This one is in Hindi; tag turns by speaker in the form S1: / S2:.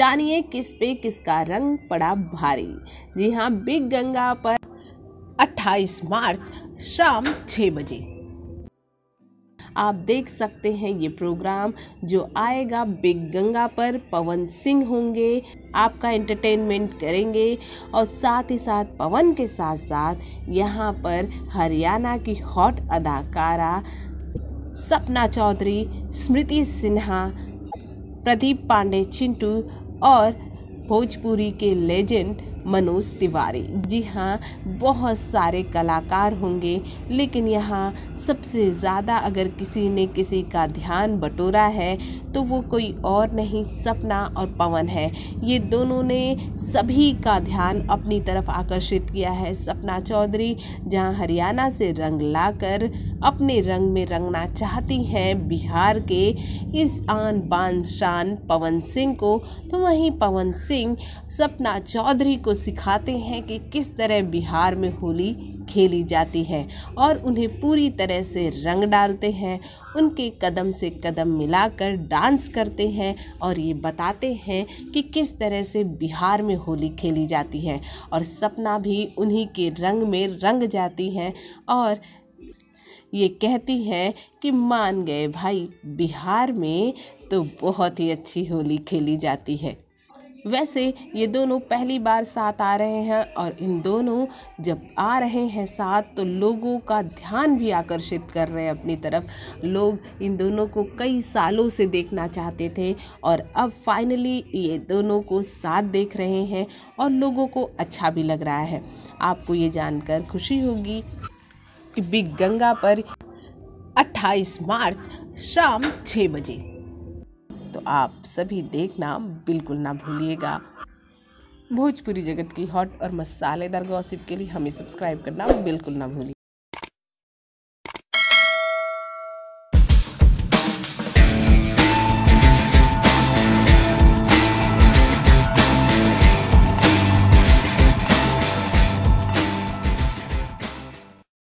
S1: जानिए किस पे किसका रंग पड़ा भारी। जी हाँ, बिग गंगा पर 28 मार्च शाम 6 बजे आप देख सकते हैं ये प्रोग्राम जो आएगा। बिग गंगा पर पवन सिंह होंगे, आपका एंटरटेनमेंट करेंगे और साथ ही साथ पवन के साथ साथ यहाँ पर हरियाणा की हॉट अदाकारा सपना चौधरी, स्मृति सिन्हा, प्रदीप पांडे चिंटू और भोजपुरी के लेजेंड मनोज तिवारी। जी हाँ, बहुत सारे कलाकार होंगे, लेकिन यहाँ सबसे ज़्यादा अगर किसी ने किसी का ध्यान बटोरा है तो वो कोई और नहीं, सपना और पवन है। ये दोनों ने सभी का ध्यान अपनी तरफ आकर्षित किया है। सपना चौधरी जहाँ हरियाणा से रंग लाकर अपने रंग में रंगना चाहती हैं बिहार के इस आन बान शान पवन सिंह को, तो वहीं पवन सिंह सपना चौधरी को सिखाते हैं कि किस तरह बिहार में होली खेली जाती है और उन्हें पूरी तरह से रंग डालते हैं, उनके कदम से कदम मिलाकर डांस करते हैं और ये बताते हैं कि किस तरह से बिहार में होली खेली जाती है। और सपना भी उन्हीं के रंग में रंग जाती हैं और ये कहती हैं कि मान गए भाई, बिहार में तो बहुत ही अच्छी होली खेली जाती है। वैसे ये दोनों पहली बार साथ आ रहे हैं और इन दोनों जब आ रहे हैं साथ तो लोगों का ध्यान भी आकर्षित कर रहे हैं अपनी तरफ। लोग इन दोनों को कई सालों से देखना चाहते थे और अब फाइनली ये दोनों को साथ देख रहे हैं और लोगों को अच्छा भी लग रहा है। आपको ये जानकर खुशी होगी कि बिग गंगा पर 28 मार्च शाम 6 बजे तो आप सभी देखना बिल्कुल ना भूलिएगा। भोजपुरी जगत की हॉट और मसालेदार गॉसिप के लिए हमें सब्सक्राइब करना बिल्कुल ना भूलिए।